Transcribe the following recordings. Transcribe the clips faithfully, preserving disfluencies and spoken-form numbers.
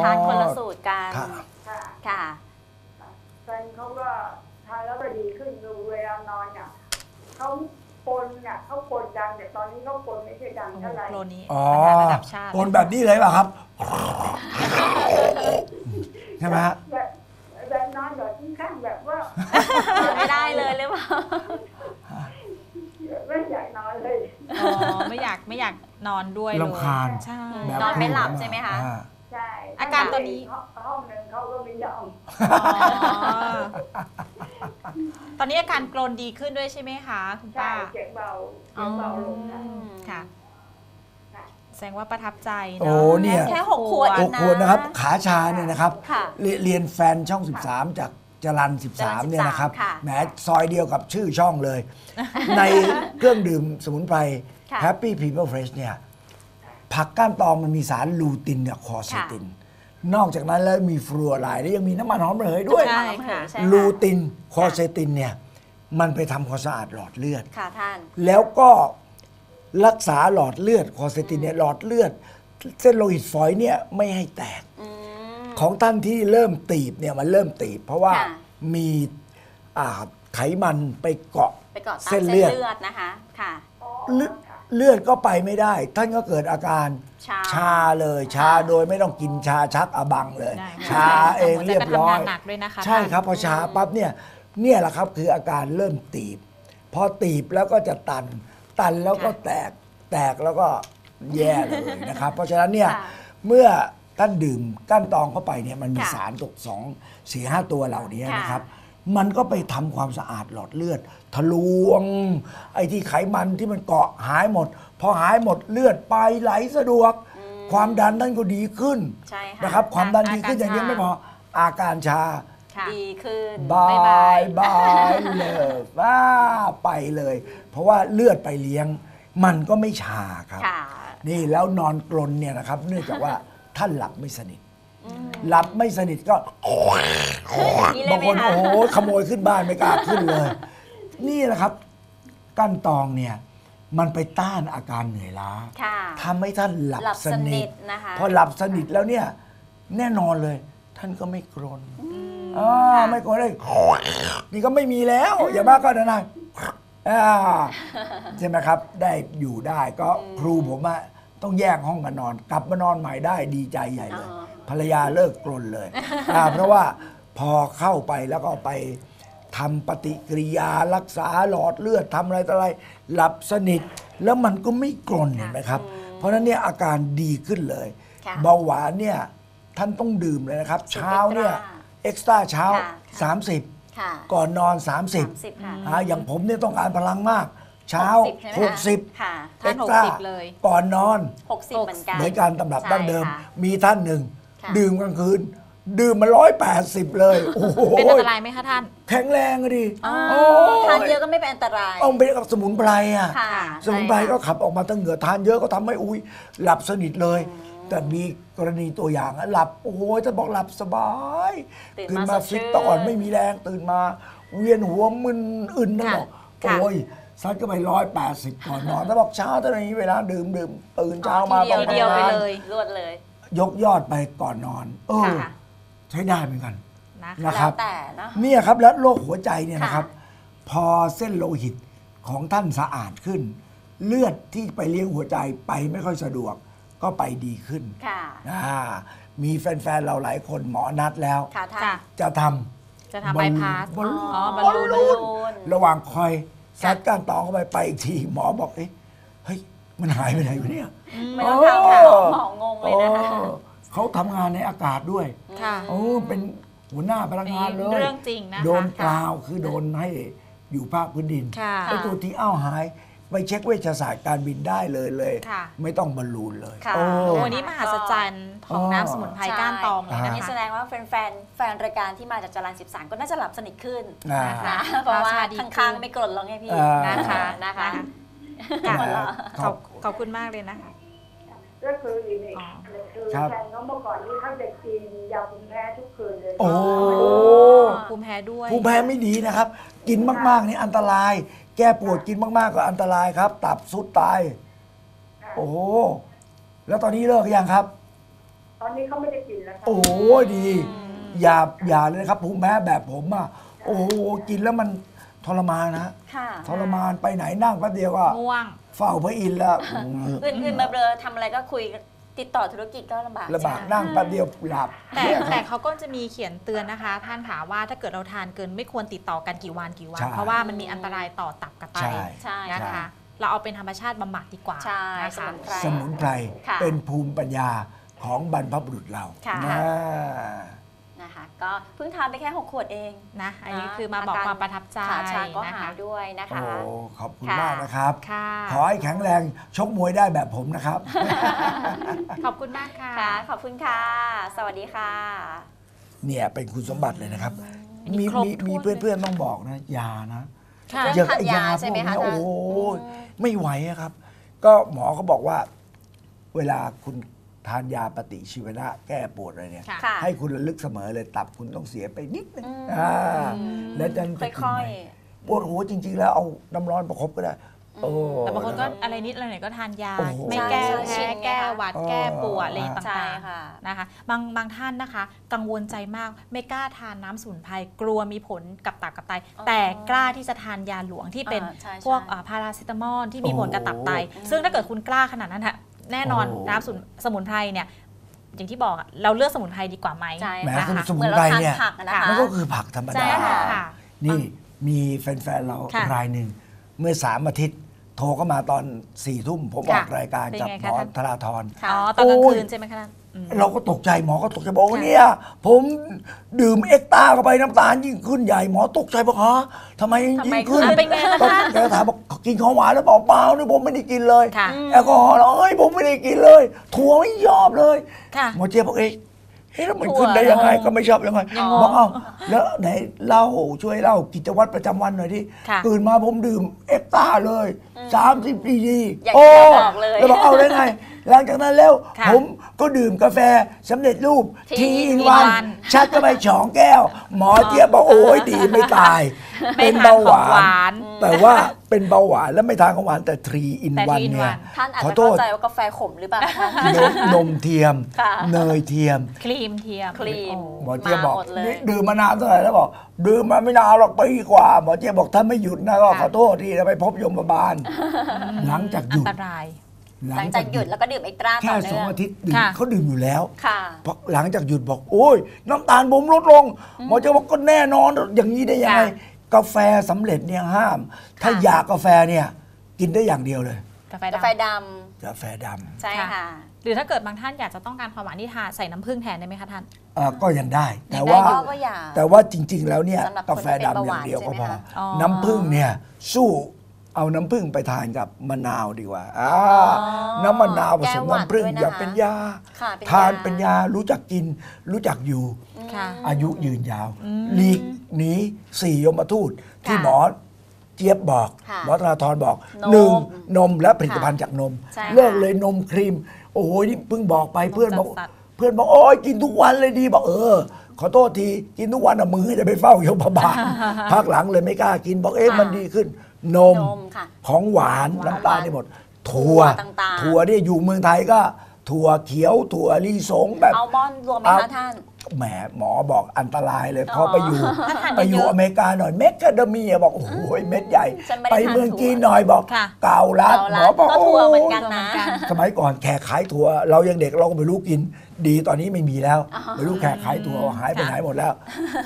ทานคนละสูตรกันค่ะค่ะค่ะแฟนเขาก็ทานแล้วก็ดีขึ้นดูเวลานอนเนี่ยเขาปนเนี่ยเขาปนดังแต่ตอนนี้เขาปนไม่ใช่ดังเท่าไหร่โลนี้อ๋อปัญหาระดับชาติปนแบบนี้เลยเปล่ะครับ ใช่ไหมฮะแบบแบบนอนแบบข้างแบบว่าไม่ได้เลยหรือเปล่าไม่อยากนอนเลยอ๋อไม่อยากไม่อยากนอนด้วยเลยรำคาญใช่แบบนอนไม่หลับใช่ไหมคะอ่าใช่อาการตัวนี้ห้องหนึ่งเขาก็ไม่ยอมอ๋อตอนนี้อาการกรนดีขึ้นด้วยใช่ไหมคะคุณใช่ป้าเสียงเบาเสียงเบาลงนะค่ะค่ะแสดงว่าประทับใจโอ้เนาะเนี่ยแค่หกขวดหกขวดนะครับ ขาชาเนี่ยนะครับค่ะเรียเรียนแฟนช่อง สิบสาม จากจรันสิบสามจรัญเนี่ยนะครับค่ะแหมซอยเดียวกับชื่อช่องเลย ในเครื่องดื่มสมุนไพรค่ะ Happy People Fresh เนี่ยผักก้านตองมันมีสารลูตินกับคอเซติน นอกจากนั้นแล้วมีฟลูออไรด์และยังมีน้ำมันหอมระเหยด้วยใช่ค่ะใช่ค่ะลูตินคอเซตินเนี่ยมันไปทำความสะอาดหลอดเลือดค่ะท่านแล้วก็รักษาหลอดเลือดคอเซตินเนี่ยหลอดเลือด เส้นโลหิตฝอยเนี่ยไม่ให้แตกอืมของท่านที่เริ่มตีบเนี่ยมันเริ่มตีบ เพราะว่าค่ะมีอ่าไขมันไปเกาะไปเกาะตามเส้เส้นนเลืเลืออดดนะคะ ค่ะเลือดเลือดก็ไปไม่ได้ ท่านก็เกิดอาการชาเลย ชาโดยไม่ต้องกินชาชักอบังเลยได้ชาเองเรียบร้อยหัวใจก็ทำงานหนักด้วยนะคะใช่ครับพอชาปั๊บเนี่ยเนี่ยแหละครับคืออาการเริ่มตีบ พอตีบแล้วก็จะตัน ตันแล้วก็แตกแตกแล้วก็แย่เลยนะครับ เพราะฉะนั้นเนี่ยค่ะเมื่อท่านดื่มก้านตองเข้าไปเนี่ยมันมีค่ะสารตกสองสี่ห้าตัวเหล่านี้ค่ะนะครับ มันก็ไปทำความสะอาดหลอดเลือด ทะลวง ไอ้ที่ไขมันที่มันเกาะหายหมด พอหายหมดเลือดไปไหลสะดวก ความดันท่านก็ดีขึ้นใช่ค่ะนะครับ ความดันดีขึ้นอาการอย่างเดียวชาไม่พออาการชาค่ะดีขึ้นบาบ๊ายบายยบายเลยว้าไปเลย เพราะว่าเลือดไปเลี้ยง มันก็ไม่ชาครับค่ะนี่แล้วนอนกรนเนี่ยนะครับ เนื่องจากว่าท่านหลับไม่สนิท หลับไม่สนิทก็นี่เลยบางไหมคนคะโอ้โหขโมยขึ้นบ้านไม่กล้าขึ้นเลย นี่แหละครับก้านตองเนี่ย มันไปต้านอาการเหนื่อยล้าค่ะทำให้ท่านหลับหลับสสนินิททนะคะพอหลับสนิทแล้วเนี่ย แน่นอนเลย ท่านก็ไม่กรนอ่าค่ะไม่กรนเลยนี่ก็ไม่มีแล้ว อย่ามากก็นะนะอ่าใช่ไหมครับ ได้อยู่ได้ก็ครูผมอะต้องแยกห้องกันนอน กลับมานอนใหม่ได้ดีใจใหญ่เลยอ๋อภรรยาเลิกกรนเลยอ่าเพราะว่าพอเข้าไปแล้วก็ไปทำปฏิกิริยารักษาหลอดเลือดทำอะไรต่ออะไร หลับสนิท แล้วมันก็ไม่กรนเห็นไหมครับ เพราะฉะนั้นเนี่ยอาการดีขึ้นเลยค่ะเบาหวานเนี่ยท่านต้องดื่มเลยนะครับสูตรเช้าเนี่ยเอ็กซ์ตร้าเช้าค่ะสามสิบค่ะก่อนนอน 30 สามสิบค่ะอ่าอย่างผมเนี่ยต้องการพลังมาก เช้าหกสิบใช่ไหมคะ 60 ค่ะทานเอ็กซ์ตร้าหกสิบเลยก่อนนอนหกสิบเหมือนกันเหมือนการตำรับใช่ดั้งเดิมค่ะมีท่านหนึ่งค่ะดื่มกลางคืน ดื่มมาร้อยแปดสิบเลย โอ้โหเป็นอันตรายไหมคะท่านแข็งแรงอะดิอ๋อโอ้ทานเยอะก็ไม่เป็นอันตรายเอาไปกับสมุนไพรอ่ะค่ะสมุนไพรใช่ค่ะก็ขับออกมาตั้งเหงื่อทานเยอะก็ทำให้อุ้ยหลับสนิทเลย แต่มีกรณีตัวอย่างอะหลับ โอ้โหจะบอกหลับสบายตื่นตื่นมามาสดฟิชื่ตนตะอ่อนไม่มีแรงตื่นมา เวียนหัวมึนอึนนั่นค่ะบอกค่ะโอ้ยซัดก็ไปร้อยแปดสิบก่อนนอนแต่บอกเช้าตอนนี้เวลาดื่มดื่มตื่นเช้ามาทีเดียวต้องเดียวไปทำงานเลยรวดเลยยกยอดไปก่อนนอน เออค่ะใช้ได้เหมือนกันนะนะคะครับแล้วแต่เนอะเนี่ยครับแล้วโรคหัวใจเนี่ยค่ะนะครับ พอเส้นโลหิตของท่านสะอาดขึ้น เลือดที่ไปเลี้ยงหัวใจไปไม่ค่อยสะดวก ก็ไปดีขึ้นค่ะอ่ามีแฟนๆเราหลายคนหมอนัดแล้วค่ะท่านค่ะจะทจะำทำใบพาสบอลลูนอ๋อบอลบอลลูนลูนบอลลูนระหว่างคอยซัดก้านตองเข้าไปไปอีกทีหมอบอกเอ้ยเฮ้ยมันหายไปไหนวะเนี่ยไม่ต้องถามหาหมอหมองงเลยนะคะโอ้เขาทำงานในอากาศด้วยค่ะโอ้เป็นหัวหน้าพนักงานเลยเรื่องจริงนะคะโดนกล่าวคือโดนให้อยู่ภาคพื้นดินค่ะไอ้ตัวที่อ้าวหายไปเช็คเวชศาสตร์การบินได้เลยเลยค่ะไม่ต้องบอลลูนเลยค่ะโอ้วันนี้มหัศจรรย์ของน้ำสมุนไพรก้านตองเลยอ่านะนี่แสคะดงว่าแฟนๆแฟนรายการที่มาจากจรัญสิบสามก็น่าจะหลับสนิทขึ้นอ่านะเพราะว่าราชาดีขึ้นข้างๆไม่กรนแล้วไงพี่อ่านะคะนะคะค่ะหัวเราะขอบขอบคุณมากเลยนะคะก็คืออีกนี่อ๋อคือครับแฟนเขาเมื่อก่อนนี้เขาจะกินยาภูมิแพ้ทุกคืนเลยโอ้ภูมิแพ้ด้วยภูมิแพ้ไม่ดีนะครับ กินมากๆนี่อันตราย แก้ปวดกินมากๆก็อันตรายครับ ตับสุดตาย โอ้โหแล้วตอนนี้เลิกหรือยังครับตอนนี้เขาไม่ได้กินแล้วค่ะโอ้โหดี อย่าอย่าเลยนะครับภูมิแพ้แบบผมอ่ะโอ้โหกินแล้วมันทรมานนะค่ะทรมานไปไหนนั่งแป๊บเดียวก็ง่วงเฝ้าพระอินทร์แล้วอื่นๆมาเบลอทำอะไรก็คุยติดต่อธุรกิจก็ลำบากลำบากใช่ไหมนั่งแป๊บเดียวหลับแต่เนี่ยคแต่รับเขาก็จะมีเขียนเตือนนะคะ ท่านถามว่าถ้าเกิดเราทานเกินไม่ควรติดต่อกันกี่วันกี่วันใช่เพราะว่ามันมีอันตรายต่อตับกับไตใช่ใช่นะคะ เราเอาเป็นธรรมชาติบำบัดดีกว่าใช่นะสคะมุนไพรสมุนไพรค่ะเป็นภูมิปัญญาของบรรพบุรุษเราค่ะนะนะคะ ก็เพิ่งทานไปแค่หกขวดเองนะอันนี้คือมาบอกความประทับใจขาชาก็นะหาคะยด้วยนะโอ้คะขอบคุณค่ะมากนะครับค่ะขอให้แข็งแรงชกมวยได้แบบผมนะครับขอบคุณมากค่ะค่ะ ขอบคุณค่ะ สวัสดีค่ะเนี่ยเป็นคุณสมบัติเลยนะครับอันนี้มีครบมีถ้วนมีเลยเพื่อนๆต้องบอกนะยานะค่ะเรื่องไอ้ทานยาใช่ไหมคะพวกท่านเนี้ยโอ้โหไม่ไหวอะครับ ก็หมอเขาบอกว่า เวลาคุณทานยาปฏิชีวนะแก้ปวดอะไรเนี่ยค่ะค่ะให้คุณระลึกเสมอเลยตับคุณต้องเสียไปนิดนึงอืมอ่าแล้วจะจะกินค่อไหมยปวดหัวจริง ๆ แล้วเอาน้ำร้อนประคบก็ได้โอ้แต่บางคนก็อะไรนิดอะไรหน่อยก็ทานยาโอ้โหไม่แก้ใช่แพ้ชินไงแก้คะหวัดอ๋อแก้ปวดอะไรใช่ต่างค่ะๆนะคะบางบางท่านนะคะ กังวลใจมากไม่กล้าทานน้ำสมุนไพรกลัวมีผลกับตับกับไตอ๋อแต่กล้าที่จะทานยาหลวงที่เป็นอ่าใช่พวกใช่อ่าพาราเซตามอลที่มีผลกับตับไตโอ้ซึ่งถ้าเกิดคุณกล้าขนาดนั้นฮะแน่นอนโอ้น้ำสมุนสมุนไพรเนี่ยอย่างที่บอกอะเราเลือกสมุนไพรดีกว่าไหมใช่แหมค่ะสมุเหมืนอนเราไพรทานเนี่ยผักอะนะคะมันก็คือผักธรรมใช่ดาค่ะค่ะนี่มีแฟนๆเราค่ะรายหนึ่งเมื่อสามอาทิตย์ โทรเข้ามาตอนสี่ทุ่มผมอค่ะอกรายการเป็นกับไงหคะมอท่านธราธรค่ะอ๋อตอนกลางโอ้ยคืนใช่ไหมคะท่านอืมเราก็ตกใจหมอก็ตกใจบอกว่าค่ะเนี่ย ผมดื่มเอ็กตาเข้าไปน้ำตาลยิ่งขึ้นใหญ่หมอตกใจบอกฮะทำไมทำไมยิ่งขึ้นขึ้นเป็นไงคะก็ท่านแกถามบอกกินของหวานแล้วเปล่าเปล่านี่ผมไม่ได้กินเลยค่ะแอลกอฮอล์เหรอเอ้ยผมไม่ได้กินเลย ถั่วไม่ยอมเลยค่ะหมอเจี๊ยบบอกเอ๊ะเอ๊ะแล้วมันถั่วขึ้นได้ยังไงงงก็ไม่ชอบยังไงยังงงบอกเอ้าแล้วไหนเล่าช่วยเล่ากิจวัตรประจำวันหน่อยที่ค่ะตื่นมาผมดื่มเอ็กตาเลยสามสิบปีดีอยากโอ้จะบอกเลยแล้วบอกเอาได้ไง หลังจากนั้นแล้วค่ะผมก็ดื่มกาแฟสำเร็จรูป Tea ทีอิน in วัน one ชัดก็ไปสองแก้ว หมอเจี๊ยบบอกโอ้ยดีไม่ตายไม่เป็นทานเบาขหองวาหวาน นแต่ว่าเป็นเบาหวานแล้วไม่ทานของหวานแต่ทรีอินแต่วัน three in เนี่ย one ท่านอาจขอจะโทเข้าษใจว่ากาแฟขมหรือเปล่าคะนมนมเทียมค่ะเนยเทียมครีมเทียมครีมหมอเจี๊ยบบอกมาหมดเลยนี่ดื่มมานานเท่าไหร่แล้วบอกดื่มมาไม่นานหรอกปีกว่า หมอเจี๊ยบบอกถ้าไม่หยุดนะก็ค่ะขอโทษทีนะไปพบยมบาล หลังจากหอัยุนดตรายหลังจากหยุดแล้วก็ดื่มเอ็กตร้าต่แค่อสเนื่ององอาทิตย์ดื่มค่ะเขาดื่มอยู่แล้วค่ะเพราะหลังจากหยุดบอก โอ้ยน้ำตาลผมลดลง หมอเจี๊ยบบอกก็แน่นอนอย่างนี้ได้ยังไงค่ะกาแฟสำเร็จเนี่ยห้าม ถ้าค่ะอยากกาแฟเนี่ยกินได้อย่างเดียวเลยกาแฟกาแฟดำดกาแฟดำใช่ค่ะค่ะหรือถ้าเกิดบางท่านอยากจะต้องการความหวานที่ทานใส่น้ำผึ้งแทนได้ไหมคะท่านำเอ่อก็ยังได้ แต่ยังได้ว่าก็ก็อย่าแต่ว่าจริง ๆ แล้วเนี่ยสำหรับคนกาแฟดำอย่างเดียวก็พอที่เป็นเบาหวานใช่ไหมคะอ๋อน้ำผึ้งเนี่ยสู้เอาน้ำผึ้งไปทานกับมะนาวดีกว่าอ่าน้ำมะนาวผสมน้ำผึ้งแก้หวัดด้วยนะคะอย่าเป็นยาค่ะเป็นยาทานเป็นยารู้จักกิน รู้จักอยู่ค่ะอายุยืนยาวหลีกหนีสี่ยมทูตที่ค่ะหมอเจี๊ยบบอกค่ะหมอธราธรบอกนมหนึ่งนมและผลิตภัณฑ์ค่ะจากนมใช่ค่ะเลิกเลยนมครีม โอ้โหนี่เพิ่งบอกไปเพื่อนบอกจากสัตว์เพื่อนบอกโอ้ยกินทุกวันเลยดีบอกเออ ขอโทษทีกินทุกวันอะมือจะไปเฝ้าโยมบาล พักหลังเลยไม่กล้ากินบอกเอ๊ะค่ะมันดีขึ้น นมนมค่ะของหวานหวานน้ำตาลนี่หมด ถั่วถั่วต่างๆถั่วเนี่ยอยู่เมืองไทยก็ ถั่วเขียว ถั่วลิสงแบบอัลมอนด์รวมไหมเอาคะท่านแหมหมอบอกอันตรายเลยอ๋อพอไปอยู่ถ้าทานไปอยู่เยอะๆอเมริกาหน่อยเมกะเดมีอะบอกโอ้โหเม็ดใหญ่ฉันไม่ได้ไปทานเมืองถั่วจีนหน่อยบอกค่ะเกาลัดเกาหมลัอดบอกก็ถั่วเหมือนกันเหมืนะอนกันสมัยก่อนแขกขายถั่วเรายังเด็กเราก็ไม่รู้กิน ดีตอนนี้ไม่มีแล้วไม่รู้แขกขายถั่วหายไปไหนหมดแล้ว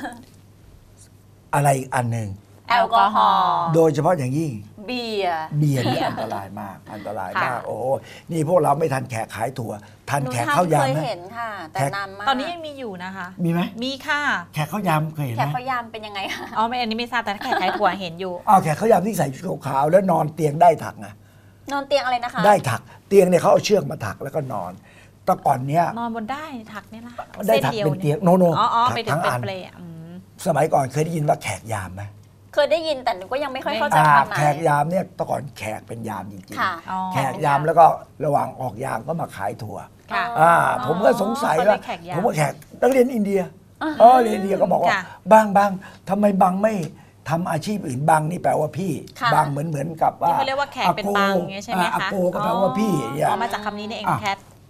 อะไรอีกอันหนึ่งแอลกอฮอล์โดยเฉพาะอย่างยิ่งเบียร์เบียร์นี่อันตรายมาก อันตรายค่ะมาก โอ้นี่พวกเราไม่ทันแขกขายถั่ว ทันหนูแขกทำข้าวยำเคยไหมเห็นค่ะ แต่แขกนานมากตอนนี้ยังมีอยู่นะคะมีไหมมีค่ะแขกข้าวยำเคยเห็นแขไหกมเขาวยำเป็นยังไงคะอ๋อไม่อันนี้ไม่ทราบแต่ถ้าแขกขายถั่วเห็นอยู่อ้าวแขกข้าวยำที่ใส่ชุดขาวๆแล้วนอนเตียงได้ถักไงนอนเตียงอะไรนะคะได้ถักเตียงเนี่ยเขาเอาเชือกมาถักแล้วก็นอนแต่ก่อนเนี้ยนอนบนได้ถักเนี่ยละได้ถักเป็นเตียงโนโนอ๋ออ๋อถักไปถึทั้งงเป็นอันเปลย์อืมสมัยก่อนเคยได้ยินว่าแขกยามไหมเคยได้ยินแต่หนูก็ยังไม่ค่อยเข้าใจอ่าความหมาแขยกยามเนี่ยแต่ก่อนแขกเป็นยามจริงค่ะอ๋อๆแขกยามแล้วก็ระหว่างออกยามก็มาขายถั่วค่ะอ่าผมก็สงสัยเขาเรีว่ายกแขกยามผมว่าแขกนักเรียนอินเดียเออเรียนอินเดียก็บอกว่าค่ะบางบางทำไมบางไม่ทำอาชีพอื่นบางนี่แปลว่าพี่ค่ะบางเหมือนเหมือนกับว่าที่เขาเรียกว่าแขกเป็นบางอย่างเงี้ยใช่ไหมอาคะโกก็แปลว่าพี่อย่างเงี้ยอ๋อมาจากคำนี้นี่เองอ่ะแคท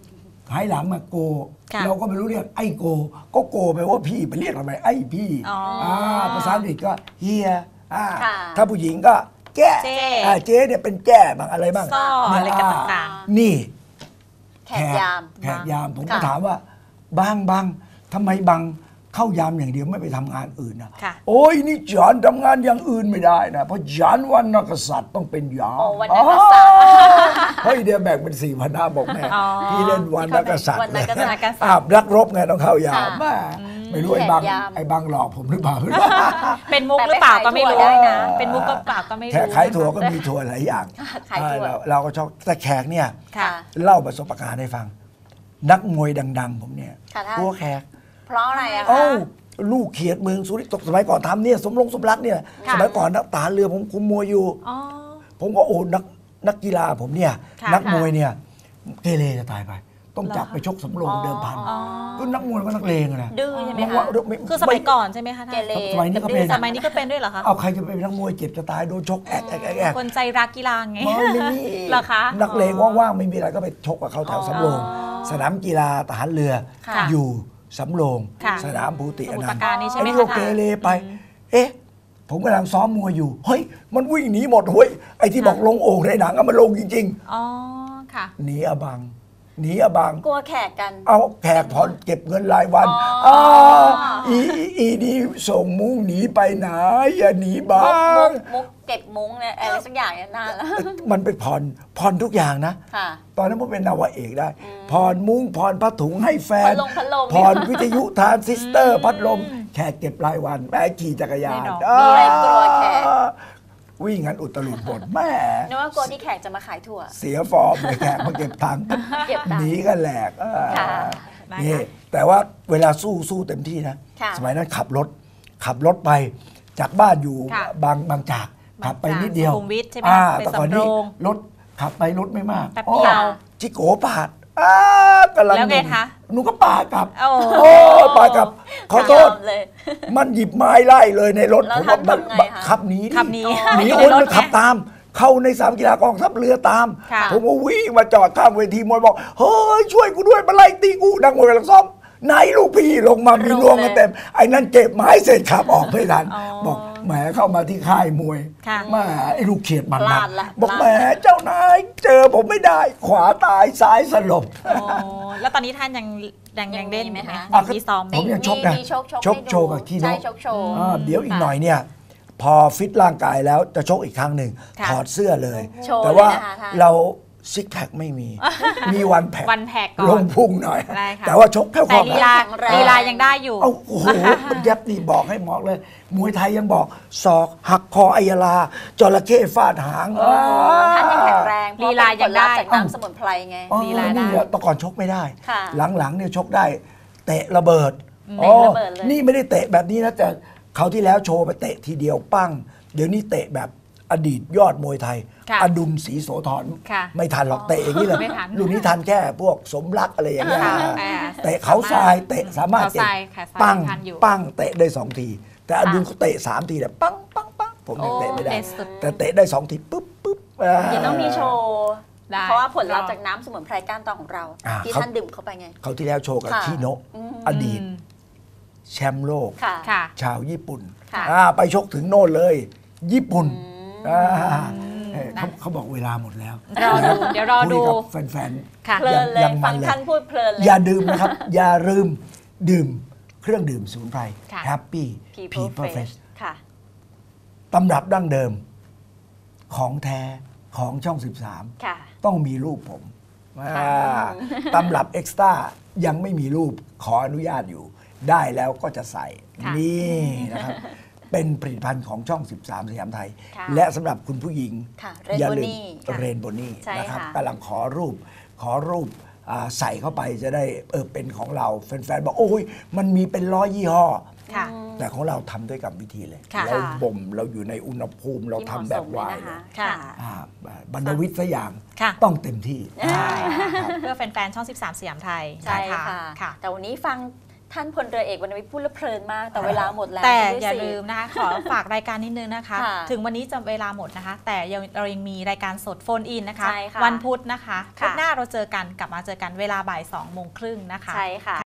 ภายหลังมาโกค่ะเราก็ไม่รู้เรียกไอ้โก ก็โกไปว่าพี่ไปเรียกทำไมไอ้พี่อ๋ออ่าภาษาอังกฤษก็เฮียอ่าค่ะถ้าผู้หญิงก็แก้เจ๊อ่าเจ๊เนี่ยเป็นแก้บางอะไรบ้างซ่ออะไรกันต่างนี่แขกยามแขกยามผมก็ค่ะถามว่าบางบางทำไมบางเข้ายามอย่างเดียวไม่ไปทำงานอื่นนะค่ะโอ้ยนี่ฉันทำงานอย่างอื่นไม่ได้นะเพราะฉันวันนักษัตริย์ต้องเป็นยามโอ้วรรณกษัตริย์เฮ้ยเดี๋ยวแบ่งเป็นสี่พันห้าบอกแม่อ๋อพี่เล่นวันนักษัตริย์วรรณกษัตริย์วรรณกษัตริย์อาบนักรบไงต้องเข้ายามค่ะแม่ไม่รู้ไอ้บางแขกยามไอ้บางหลอกผมหรือเปล่าเป็นมุกหรือเปล่าก็ไม่รู้แต่ไปขายถั่วได้นะเป็นมุกก็เปล่าก็ไม่รู้แขกขายถั่วก็มีถั่วหลายอย่างขายถั่วเออเราเราก็ชอบแต่แขกเนี่ยค่ะเล่าประสบการณ์ให้ฟัง นักมวยดัง ๆ ผมเนี่ยค่ะท่านกลัวแขกเพราะอะไรอะคะเอ้าลูกเขียดเมืองสุรินทร์ตกสมัยก่อนทำเนี่ยสมรงสมรักเนี่ยค่ะสมัยก่อนนักทหารเรือผมคุมมวยอยู่อ๋อผมก็โอ้นักนักกีฬาผมเนี่ยค่ะนักมวยเนี่ยเกเรจะตายไป ต้องจับเหรอไปชกสำโรงเดิมพันอ๋อก็นักมวยมันนักเลงอะนะดื้อใช่ไหมบางคะว่าไม่คือสมัยก่อนใช่ไหมคะท่านเกเรสมัยนี้ก็เป็นสมัยนี้ก็เป็นด้วยเหรอคะเอาใครจะไปเป็นนักมวยเจ็บจะตายโดนชกแอกแอกแอกแอกคนใจรักกีฬาไงไม่ไม่มีเหรอคะนักเลงว่างๆไม่มีอะไรก็ไปชกกับเขาแถวสำโรงอ๋อสนามกีฬาทหารเรือค่ะอยู่สำโรงค่ะสนามภูติสอมุทรนัปนราต์การนี่ใช่ไหมไอ้คะก็เกเรไป เอ๊ะ ผมกำลังซ้อมมวยอยู่ เฮ้ย มันวิ่งหนีหมดเฮ้ย ไอ้ที่บอกลงโอ่งในหนังอะมันลงจริงอ๋อ ค่ะๆ หนีอะบัง หนีอะบังกลัวแขกกันเอาแขกผ่อนเก็บเงินรายวันอ๋ออ่าอีอีอีนี่ส่งมุ้งหนีไปไหนอย่าหนีบัมุกมุงกมุกเก็บมุ้งเนี่ยอะไรสักอย่างเนี่ยนานแล้วมันไปผ่อน ผ่อนทุกอย่างนะค่ะตอนนั้นผมเป็นนาวาเอกได้ ผ่อนมุ้ง ผ่อนผ้าถุงให้แฟนพัดลมพัดลมผ่อนวิทยุทรานซิสเตอร์ พัดลม แขกเก็บรายวัน แม่ขี่จักรยานไม่ดอกมีอะไรกลัวแขกวิ่งกันอุตลุดหมดแม่นึกว่ากลัวที่แขกจะมาขายถั่วเสียฟอร์มเลยแขกมาเก็บตังค์เก็บตังค์หนีกันแหลกอ่าค่ะนี่แต่ว่าเวลาสู้สู้เต็มที่นะค่ะสมัยนั้นขับรถ ขับรถไปจากบ้านอยู่ค่ะบางบางจากบางจากขับไปนิดเดียวสุขุมวิทใช่ไหมอ่าไปแต่ก่อนสำโรนี้งรถขับไปรถไม่มากแป๊บเดียวอ๋อจิโกปาดอ้ากำลังแล้วไงคะหนูก็ปาดกลับโอ้โอ้ปาดกลับ ขอโทษยมเลยมันหยิบไม้ไล่เลยในรถแล้วผมว่าท่านทำไงคะขับหนีดิขับหนีหนีอยู่โอ้ยในรมัถนขับไหมตาม เข้าในสามกีฬากองทัพเรือตามค่ะผมก็วิ่งมาจอดข้างเวทีมวยบอก เฮ้ย ช่วยกูด้วยมาไล่ตีกูนักมวยกำลังซ้อมไหนลูกพี่ลงมามีรวงกันเต็ม ไอ้นั่นเก็บไม้เสร็จขับออกไม่ทันอ๋อบอกแหมเข้ามาที่ค่ายมวยค่ะแหมาไอ้ลูกเขียดมันนะพลาดละบอกพลาดแหมเจ้านายเจอผมไม่ได้ ขวาตายซ้ายสลบโอ้แล้วตอนนี้ท่านยังยังยังเล่นอยู่ไหมยังมีไหมคะยังมีซ้อมไหมผมยังชกนะมีชกชกชกให้ดูโชว์กับคีโนะใช่ชกโชว์อ่าเดี๋ยวอีกค่ะหน่อยเนี่ย พอฟิตร่างกายแล้วจะชกอีกครั้งหนึ่งค่ะถอดเสื้อเลยโชว์แต่ว่าเลยนะคะท่านเราซิกแพคไม่มี มีวันแพควันแพ็กก่ลอนงพุงหน่อยได้ค่ะแต่ว่าชกแค่คแต่อลีลาแข็งแรงลีลายังได้อยู่เอาโอ้โหมันยับนี่บอกให้หมอกเลย มวยไทยยังบอกศอกหักคออัยลาจระเข้ฟาดหางท่านยังแข็งแรงเพลีราะลาเป็นผยัลงลัพได้ธ์จากน้ำสมุนไพรไงอ๋อลีลาได้นี่แหละแต่ก่อนชกไม่ได้ค่ะหลังๆเนี่ยชกได้ เตะระเบิดเตะระเบิดเลยอ๋อนี่ไม่ได้เตะแบบนี้นะแต่เขาวที่แล้วโชว์ไปเตะทีเดียวปั้ง เดี๋ยวนี้เตะแบบอดีตยอดมวยไทยค่ะอดุลศรีโสธรค่ะไม่ทันหรอกเตะอย่างนี้เลยไม่ทันรุ่นนี้ทันแค่พวกสมรักอะไรอย่างเงี้ยค่ะอ่าเตะเขาทรายเตะสามารถเขาเตะทรายค่ะทรายปั้งทันอยู่ปั้งเตะได้สองที แต่อดุลเขาเตะสามทีแต่ปั้งปั้งปั้งผมยังเตะไม่ได้โอ้เตะสุดแต่เตะได้สองทีปุ๊บปุ๊บอ่าเดี๋ยวต้องมีโชว์ได้เพราะว่าผลลัพธ์จากน้ำสมุนไพรก้านตองของเราอ่าที่เขาท่านดื่มเข้าไปไงเขาวที่แล้วโชว์กับค่ะคีโนะอืมอดีต แชมป์โลกค่ะค่ะชาวญี่ปุ่นค่ะอ่าไปชกถึงโน่นเลย ญี่ปุ่นอืมอ่าเอ้ยนะเขาเขาบอกเวลาหมดแล้วรอดูเดี๋ยวรอดูคุยกับแฟนค่ะเพลินเลยยังมัฟันงเลยท่านพูดเพลินเลยๆ อย่าดื่มนะครับ อย่าลืมดื่มเครื่องดื่มสมุนไพรค่ะ Happy People People Fresh Fresh ค่ะตำรับดั้งเดิม ของแท้ของช่อง สิบสามค่ะต้องมีรูปผมอ่าตำรับเอ็กซ์ต้ายังไม่มีรูปขออนุญาตอยู่ ได้แล้วก็จะใส่ค่ะนี่นะครับ เป็นผลิตภัณฑ์ของช่อง สิบสาม สยามไทยค่ะและสำหรับคุณผู้หญิงค่ะอย่าลืม Rainbow ค่ะเรนโบนี่ใช่นะครับค่ะกำลังขอรูป ขอรูปอ่าใส่เข้าไปจะได้เออเป็นของเรา แฟนๆบอกโอ้ยมันมีเป็นร้อยยี่ห้อค่ะแต่ของเราทำด้วยกับวิธีเลยค่ะเราบ่มเราอยู่ในอุณหภูมิเราที่ทำเหมาะแบสบมไวเลยน์นะคะค่ะอ่าบรรณวิทย์สักอย่างค่ะต้องเต็มที่อ่าอ่าครับเพื่อแฟนๆช่อง สิบสาม สยามไทยใช่นค่ะค่ะแต่วันนี้ฟังท่านพลเรือเอกวรรณวิทย์พูดแล้วเพลินมากแต่เวลาหมดแล้วแต่ด้วยอย่าสิลืมนะคะ ขอฝากรายการนิดนึงนะคะค่ะถึงวันนี้จะเวลาหมดนะคะ แต่ยังเรายังมีรายการสดโฟนอินนะคะใช่ค่ะวันพุธนะคะพุธค่ะหน้าเราเจอกันกลับมาเจอกันเวลาบ่ายสองโมงครึ่งนะคะใช่ค่ะ